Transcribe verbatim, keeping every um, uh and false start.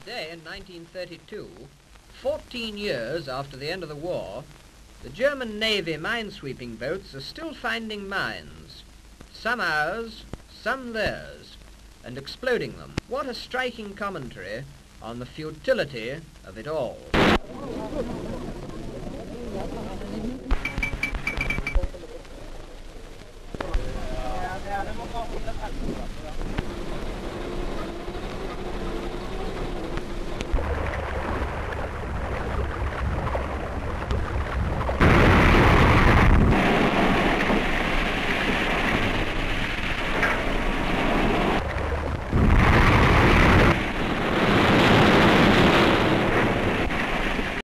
Today, in nineteen thirty-two, fourteen years after the end of the war, the German Navy minesweeping boats are still finding mines, some ours, some theirs, and exploding them. What a striking commentary on the futility of it all.